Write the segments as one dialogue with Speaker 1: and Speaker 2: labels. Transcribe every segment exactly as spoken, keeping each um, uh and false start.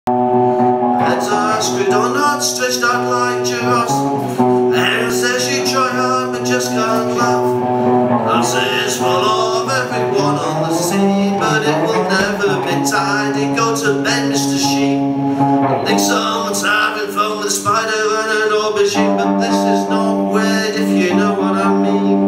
Speaker 1: Heads are screwed on, not stretched out like giraffes. And says you try hard but just can't laugh. Houses full of everyone on the sea, but it will never be tidy. Go to bed, Mister Sheep. I think someone's having fun with a spider and an aubergine, but this is not weird if you know what I mean.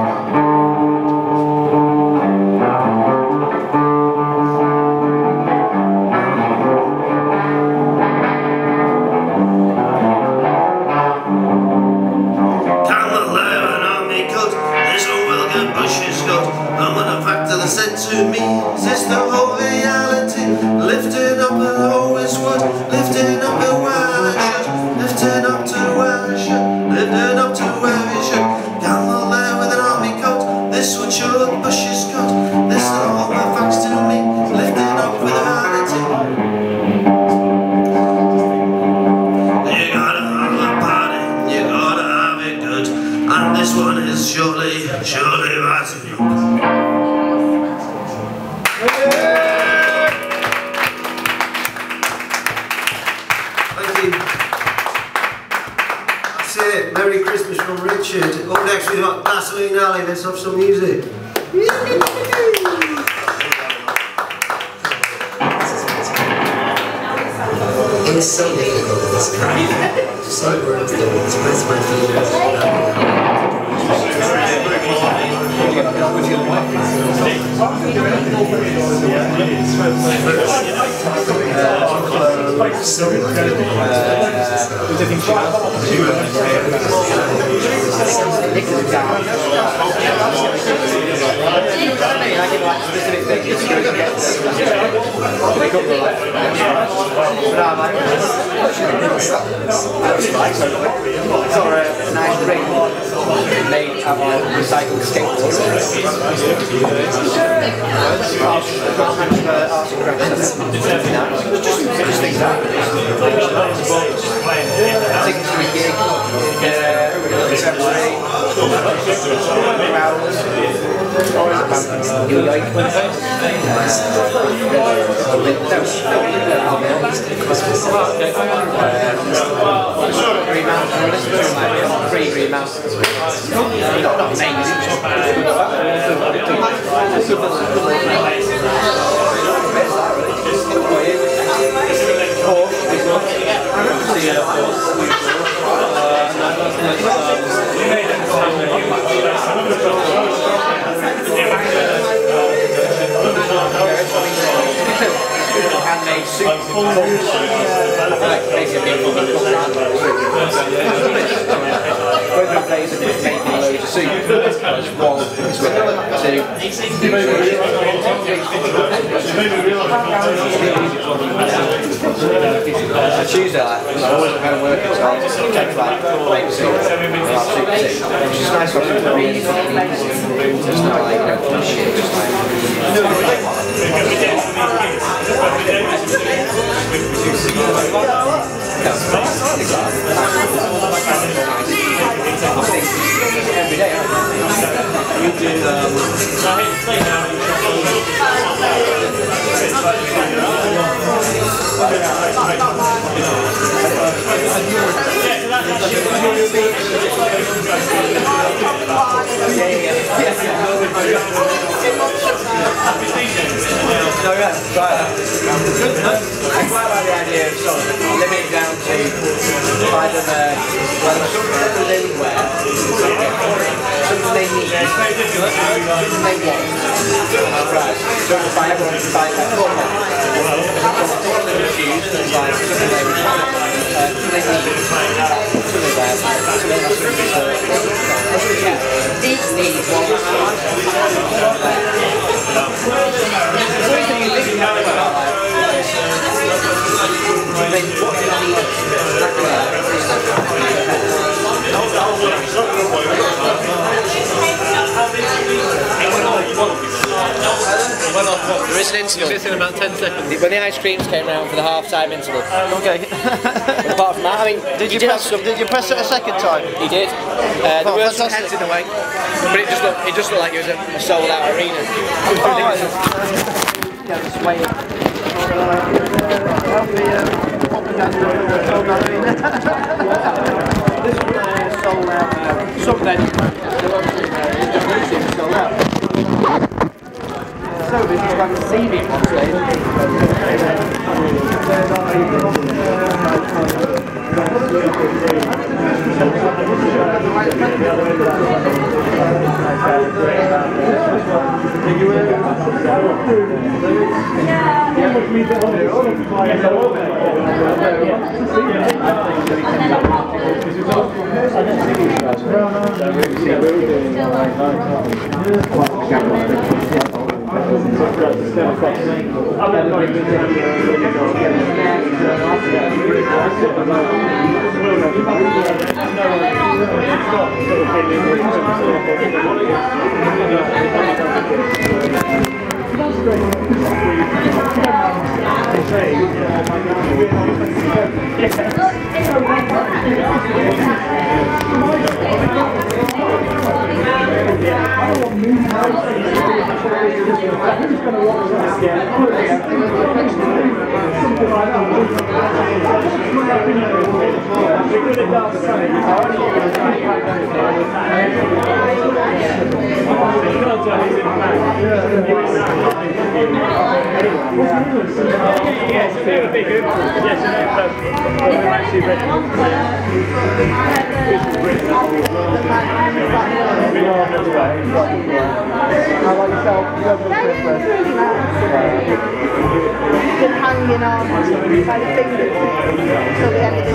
Speaker 1: Said to me, is this the whole reality? Lifting up and always would, lifting up and where I should, lifting up to where I should, lifting up to where I should. Camel there with an army coat, this would show the Bush's coat. This are all the facts to me, lifting up with reality. You gotta have a party, you gotta have it good, and this one is surely, surely rising up. That's it. Merry Christmas from Richard. Up next we've got Gasoline Alley. Let's have some music.
Speaker 2: It is so difficult in this crowd to say words that will express my feelings. So incredible.
Speaker 3: Or a nice ring made out of recycled skateboards. Just things like tickets to a gig, February, crowds, New York. Green Mountain, listen to like three Green Mountains. Not, not amazing, handmade soup. Like basically being whether it plays a bit making loads of soup because one is with two. On Tuesday, like, I wasn't going to work as well. Take like plate soup or like soup soup, which is nice for people to really easy. It's not like, you know, shit, just like every day, you do um no, yeah, try that. I quite like the idea of sort of limiting down to either the well, something they would wear, something they need, something they want. Right, so if I ever want to buy that four shoes, it's like something they would want, something they need, something they wear, something they need,
Speaker 4: There is an interval.
Speaker 3: It's in about ten seconds.
Speaker 4: When the ice creams came around for the half-time interval.
Speaker 3: Okay.
Speaker 4: Apart from that, I mean,
Speaker 3: did you
Speaker 4: did
Speaker 3: press?
Speaker 4: Some,
Speaker 3: did you press it a second time?
Speaker 4: He did. Uh, there were some heads in the way, but it just looked. It just looked like it was a, a sold-out arena.
Speaker 3: Oh, yeah, just waiting. This one uh, sold out. Uh, some venues, they're obviously uh, sold out. So busy, I haven't seen it on stage.
Speaker 5: Yes, it would be good. Yes, but we're actually ready.
Speaker 3: How about yourself? You have a Christmas?
Speaker 6: Been hanging on by the fingers until the end of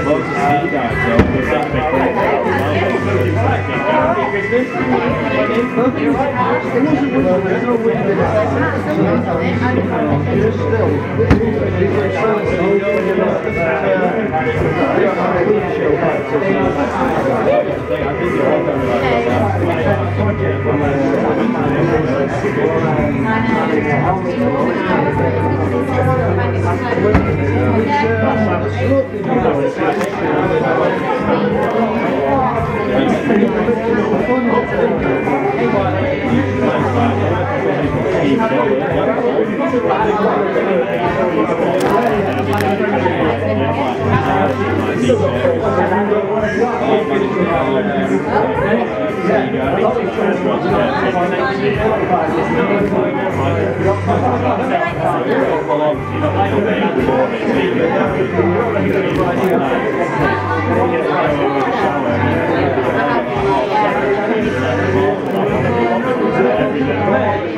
Speaker 5: Christmas. Yeah.